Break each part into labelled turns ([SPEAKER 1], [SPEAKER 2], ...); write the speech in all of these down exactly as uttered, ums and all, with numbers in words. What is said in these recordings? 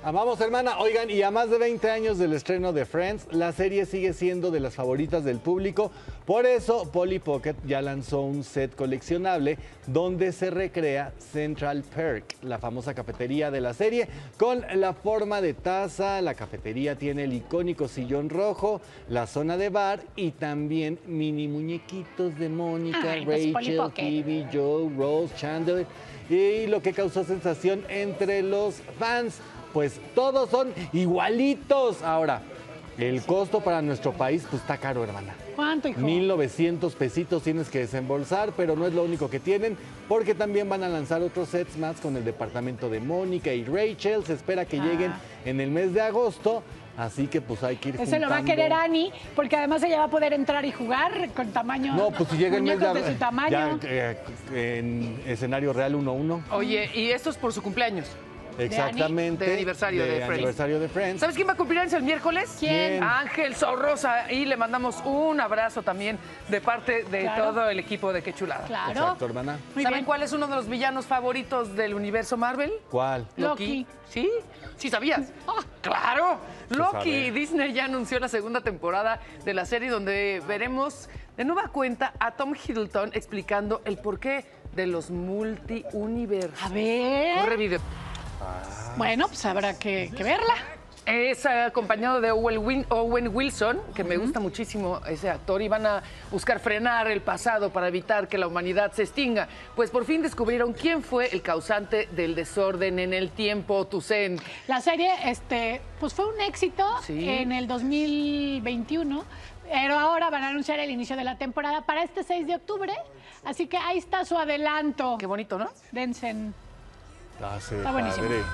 [SPEAKER 1] Amamos, hermana. Oigan, y a más de veinte años del estreno de Friends, la serie sigue siendo de las favoritas del público. Por eso, Polly Pocket ya lanzó un set coleccionable donde se recrea Central Perk, la famosa cafetería de la serie, con la forma de taza. La cafetería tiene el icónico sillón rojo, la zona de bar y también mini muñequitos de Mónica,
[SPEAKER 2] Ay, pues,
[SPEAKER 1] Rachel, Phoebe, Joe, Rose, Chandler. Y lo que causó sensación entre los fans, pues todos son igualitos. Ahora, el costo para nuestro país, pues está caro, hermana.
[SPEAKER 2] ¿Cuánto, hijo?
[SPEAKER 1] mil novecientos pesitos tienes que desembolsar, pero no es lo único que tienen, porque también van a lanzar otros sets más con el departamento de Mónica y Rachel. Se espera que
[SPEAKER 2] Ah.
[SPEAKER 1] lleguen en el mes de agosto, así que pues hay que ir
[SPEAKER 2] Ese
[SPEAKER 1] juntando.
[SPEAKER 2] lo va a querer Ani, porque además ella va a poder entrar y jugar con tamaño.
[SPEAKER 1] No, pues si llega el mes de
[SPEAKER 2] muñecos de su tamaño.
[SPEAKER 1] ya, eh, en escenario real uno a uno.
[SPEAKER 3] Oye, y esto es por su cumpleaños.
[SPEAKER 1] Exactamente.
[SPEAKER 3] De aniversario de Friends.
[SPEAKER 1] aniversario de Friends.
[SPEAKER 3] ¿Sabes quién va a cumplir años el miércoles?
[SPEAKER 2] ¿Quién?
[SPEAKER 3] Ángel Sorrosa. Y le mandamos un abrazo también de parte de
[SPEAKER 2] Claro.
[SPEAKER 3] todo el equipo de Qué Chulada.
[SPEAKER 2] Claro.
[SPEAKER 1] Exacto, hermana.
[SPEAKER 2] Muy
[SPEAKER 3] ¿Saben
[SPEAKER 2] bien.
[SPEAKER 3] cuál es uno de los villanos favoritos del universo Marvel?
[SPEAKER 1] ¿Cuál?
[SPEAKER 2] Loki.
[SPEAKER 3] ¿Sí? ¿Sí sabías? ¡Ah, ¡Claro! Loki.
[SPEAKER 1] sabe.
[SPEAKER 3] Disney ya anunció la segunda temporada de la serie donde veremos de nueva cuenta a Tom Hiddleston explicando el porqué de los multiuniversos.
[SPEAKER 2] A ver.
[SPEAKER 3] Corre video.
[SPEAKER 2] Bueno, pues habrá que, que verla.
[SPEAKER 3] Es acompañado de Owen, Win- Owen Wilson, que me gusta muchísimo ese actor, y van a buscar frenar el pasado para evitar que la humanidad se extinga. Pues por fin descubrieron quién fue el causante del desorden en el tiempo, Tucen.
[SPEAKER 2] La serie, este, pues fue un éxito
[SPEAKER 3] Sí.
[SPEAKER 2] en el dos mil veintiuno, pero ahora van a anunciar el inicio de la temporada para este seis de octubre. Así que ahí está su adelanto.
[SPEAKER 3] Qué bonito, ¿no?
[SPEAKER 2] Dense.
[SPEAKER 1] Ah, sí,
[SPEAKER 2] Está buenísimo.
[SPEAKER 1] padre.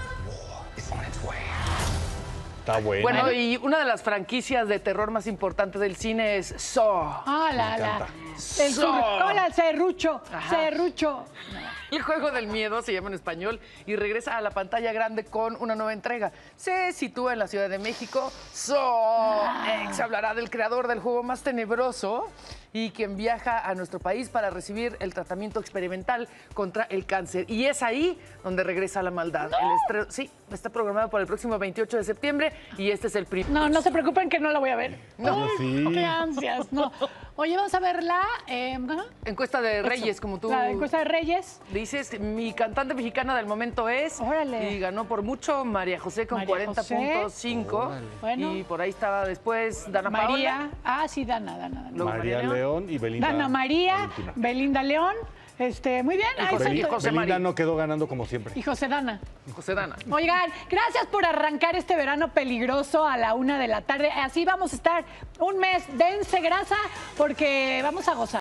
[SPEAKER 1] Está bueno.
[SPEAKER 3] Bueno, y una de las franquicias de terror más importantes del cine es Saw.
[SPEAKER 2] Ah, la, la.
[SPEAKER 1] encanta.
[SPEAKER 2] El
[SPEAKER 3] So.
[SPEAKER 2] sur- Hola, Serrucho.
[SPEAKER 3] Ajá.
[SPEAKER 2] Serrucho.
[SPEAKER 3] El juego del miedo se llama en español y regresa a la pantalla grande con una nueva entrega. Se sitúa en la Ciudad de México. Saw X hablará del creador del juego más tenebroso y quien viaja a nuestro país para recibir el tratamiento experimental contra el cáncer. Y es ahí donde regresa la maldad. El estreno, sí, está programado para el próximo veintiocho de septiembre y este es el primer.
[SPEAKER 2] No, no se preocupen que no la voy a ver.
[SPEAKER 1] Ah, sí.
[SPEAKER 2] Qué ansias, no. Oye, vamos a verla. Eh, ¿no?
[SPEAKER 3] Encuesta de Reyes, como tú
[SPEAKER 2] La encuesta de Reyes.
[SPEAKER 3] dices. Mi cantante mexicana del momento es.
[SPEAKER 2] Órale.
[SPEAKER 3] Y ganó por mucho María José con
[SPEAKER 2] María
[SPEAKER 3] cuarenta punto cinco.
[SPEAKER 1] Órale.
[SPEAKER 2] Bueno.
[SPEAKER 3] Y por ahí estaba después Dana
[SPEAKER 2] María.
[SPEAKER 3] Paola.
[SPEAKER 2] Ah, sí, Dana, Dana, Dana.
[SPEAKER 3] Luego
[SPEAKER 1] María
[SPEAKER 3] María
[SPEAKER 1] León y Belinda.
[SPEAKER 2] Dana María,
[SPEAKER 1] Valentina.
[SPEAKER 2] Belinda León. Este, muy bien.
[SPEAKER 3] Y
[SPEAKER 2] ahí
[SPEAKER 3] José-
[SPEAKER 2] está
[SPEAKER 3] y
[SPEAKER 2] tu-
[SPEAKER 3] José
[SPEAKER 1] Belinda
[SPEAKER 3] Mari.
[SPEAKER 1] no quedó ganando como siempre.
[SPEAKER 2] Y José Dana.
[SPEAKER 3] José Dana.
[SPEAKER 2] Oigan, gracias por arrancar este verano peligroso a la una de la tarde. Así vamos a estar un mes. Dense grasa porque vamos a gozar.